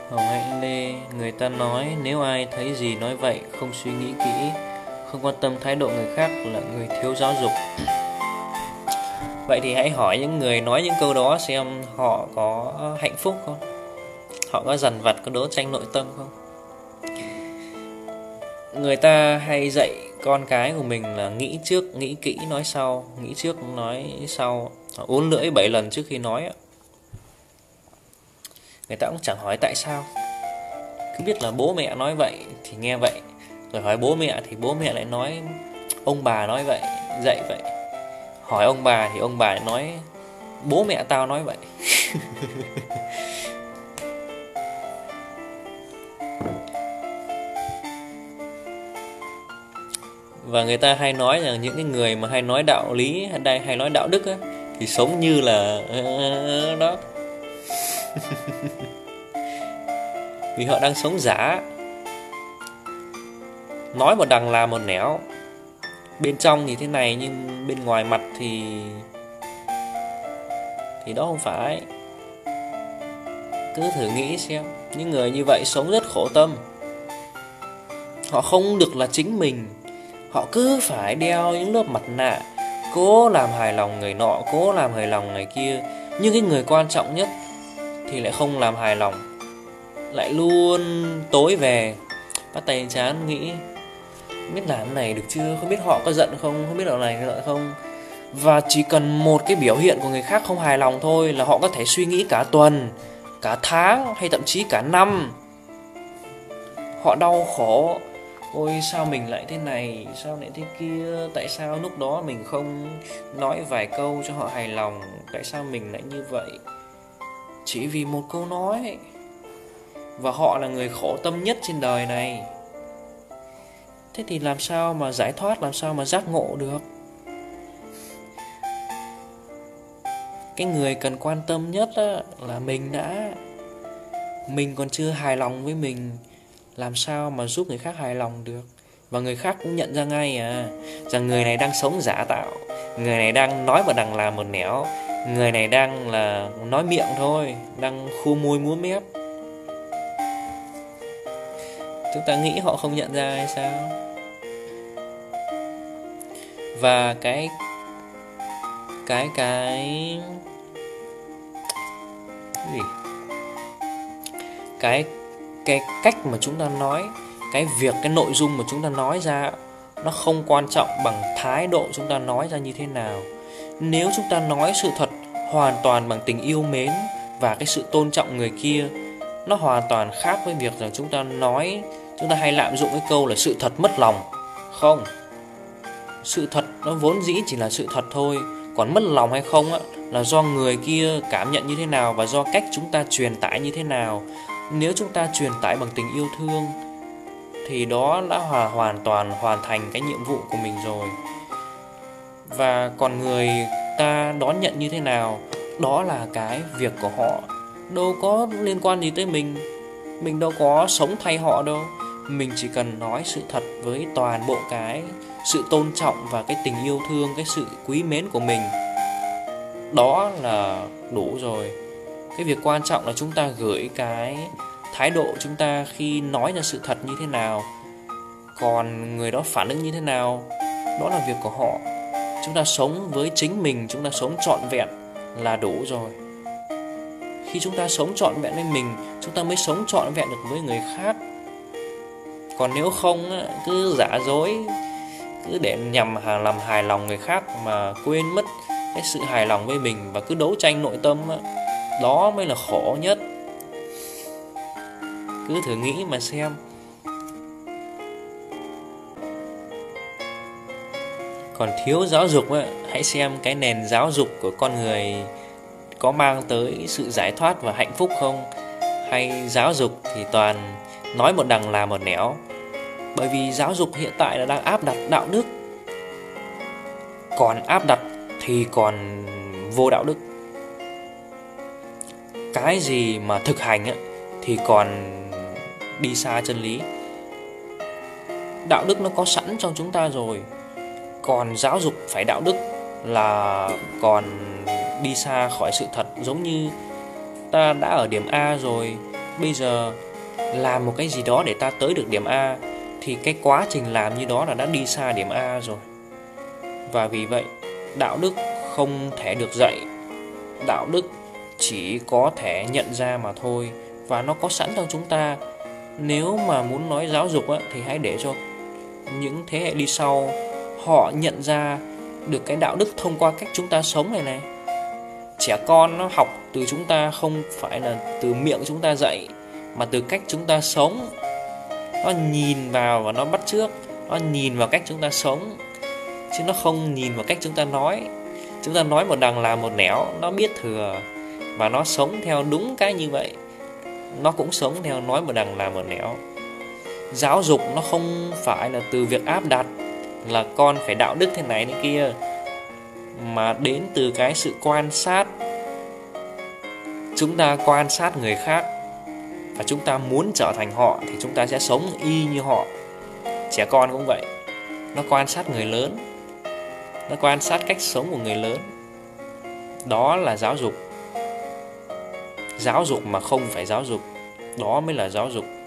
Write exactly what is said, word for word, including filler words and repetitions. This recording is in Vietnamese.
Hồng Hạnh Lê, người ta nói nếu ai thấy gì nói vậy, không suy nghĩ kỹ, không quan tâm thái độ người khác là người thiếu giáo dục. Vậy thì hãy hỏi những người nói những câu đó xem họ có hạnh phúc không? Họ có dằn vặt, có đấu tranh nội tâm không? Người ta hay dạy con cái của mình là nghĩ trước, nghĩ kỹ, nói sau, nghĩ trước, nói sau, uốn lưỡi bảy lần trước khi nói. Người ta cũng chẳng hỏi tại sao, cứ biết là bố mẹ nói vậy thì nghe vậy, rồi hỏi bố mẹ thì bố mẹ lại nói ông bà nói vậy, dạy vậy. Hỏi ông bà thì ông bà lại nói bố mẹ tao nói vậy. Và người ta hay nói rằng những cái người mà hay nói đạo lý hay hay nói đạo đức á, thì sống như là đó. Vì họ đang sống giả, nói một đằng làm một nẻo, bên trong thì thế này nhưng bên ngoài mặt thì thì đó không phải. Cứ thử nghĩ xem, những người như vậy sống rất khổ tâm. Họ không được là chính mình, họ cứ phải đeo những lớp mặt nạ, cố làm hài lòng người nọ, cố làm hài lòng người kia. Nhưng cái người quan trọng nhất thì lại không làm hài lòng, lại luôn tối về, bắt tay lên trán nghĩ không biết làm cái này được chưa, không biết họ có giận không, không biết họ này giận không. Và chỉ cần một cái biểu hiện của người khác không hài lòng thôi là họ có thể suy nghĩ cả tuần, cả tháng hay thậm chí cả năm. Họ đau khổ, ôi sao mình lại thế này, sao lại thế kia, tại sao lúc đó mình không nói vài câu cho họ hài lòng, tại sao mình lại như vậy, chỉ vì một câu nói. Và họ là người khổ tâm nhất trên đời này. Thế thì làm sao mà giải thoát, làm sao mà giác ngộ được? Cái người cần quan tâm nhất là mình đã. Mình còn chưa hài lòng với mình, làm sao mà giúp người khác hài lòng được? Và người khác cũng nhận ra ngay à, rằng người này đang sống giả tạo, người này đang nói một đằng làm một nẻo, người này đang là nói miệng thôi, đang khua môi múa mép. Chúng ta nghĩ họ không nhận ra hay sao? Và cái Cái cái Cái gì? Cái Cái cách mà chúng ta nói, cái việc, cái nội dung mà chúng ta nói ra, nó không quan trọng bằng thái độ chúng ta nói ra như thế nào. Nếu chúng ta nói sự thật hoàn toàn bằng tình yêu mến và cái sự tôn trọng người kia, nó hoàn toàn khác với việc rằng chúng ta nói, chúng ta hay lạm dụng cái câu là sự thật mất lòng. Không, sự thật nó vốn dĩ chỉ là sự thật thôi. Còn mất lòng hay không á, là do người kia cảm nhận như thế nào và do cách chúng ta truyền tải như thế nào. Nếu chúng ta truyền tải bằng tình yêu thương thì đó đã hòa, hoàn toàn hoàn thành cái nhiệm vụ của mình rồi. Và còn người ta đón nhận như thế nào, đó là cái việc của họ, đâu có liên quan gì tới mình. Mình đâu có sống thay họ đâu. Mình chỉ cần nói sự thật với toàn bộ cái sự tôn trọng và cái tình yêu thương, cái sự quý mến của mình. Đó là đủ rồi. Cái việc quan trọng là chúng ta gửi cái thái độ chúng ta khi nói ra sự thật như thế nào. Còn người đó phản ứng như thế nào, đó là việc của họ. Chúng ta sống với chính mình, chúng ta sống trọn vẹn là đủ rồi. Khi chúng ta sống trọn vẹn với mình, chúng ta mới sống trọn vẹn được với người khác. Còn nếu không, cứ giả dối, cứ để nhằm làm hài lòng người khác mà quên mất cái sự hài lòng với mình và cứ đấu tranh nội tâm, đó mới là khổ nhất. Cứ thử nghĩ mà xem. Còn thiếu giáo dục, hãy xem cái nền giáo dục của con người có mang tới sự giải thoát và hạnh phúc không? Hay giáo dục thì toàn nói một đằng làm một nẻo? Bởi vì giáo dục hiện tại là đang áp đặt đạo đức, còn áp đặt thì còn vô đạo đức. Cái gì mà thực hành thì còn đi xa chân lý. Đạo đức nó có sẵn trong chúng ta rồi, còn giáo dục phải đạo đức là còn đi xa khỏi sự thật. Giống như ta đã ở điểm A rồi, bây giờ làm một cái gì đó để ta tới được điểm A, thì cái quá trình làm như đó là đã đi xa điểm A rồi. Và vì vậy, đạo đức không thể được dạy. Đạo đức chỉ có thể nhận ra mà thôi, và nó có sẵn trong chúng ta. Nếu mà muốn nói giáo dục á, thì hãy để cho những thế hệ đi sau họ nhận ra được cái đạo đức thông qua cách chúng ta sống này này. Trẻ con nó học từ chúng ta không phải là từ miệng chúng ta dạy, mà từ cách chúng ta sống. Nó nhìn vào và nó bắt chước, nó nhìn vào cách chúng ta sống, chứ nó không nhìn vào cách chúng ta nói. Chúng ta nói một đằng làm một nẻo, nó biết thừa và nó sống theo đúng cái như vậy. Nó cũng sống theo nói một đằng làm một nẻo. Giáo dục nó không phải là từ việc áp đặt là con phải đạo đức thế này thế kia, mà đến từ cái sự quan sát. Chúng ta quan sát người khác và chúng ta muốn trở thành họ thì chúng ta sẽ sống y như họ. Trẻ con cũng vậy, nó quan sát người lớn, nó quan sát cách sống của người lớn. Đó là giáo dục. Giáo dục mà không phải giáo dục, đó mới là giáo dục.